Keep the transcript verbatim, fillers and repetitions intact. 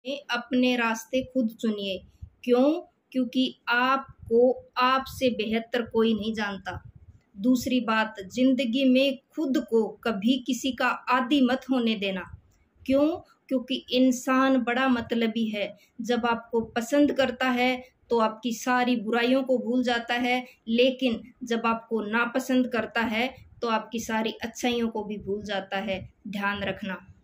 अपने रास्ते खुद चुनिए। क्यों? क्योंकि आपको आपसे बेहतर कोई नहीं जानता। दूसरी बात, जिंदगी में खुद को कभी किसी का आदी मत होने देना। क्यों? क्योंकि इंसान बड़ा मतलबी है। जब आपको पसंद करता है तो आपकी सारी बुराइयों को भूल जाता है, लेकिन जब आपको नापसंद करता है तो आपकी सारी अच्छाइयों को भी भूल जाता है। ध्यान रखना।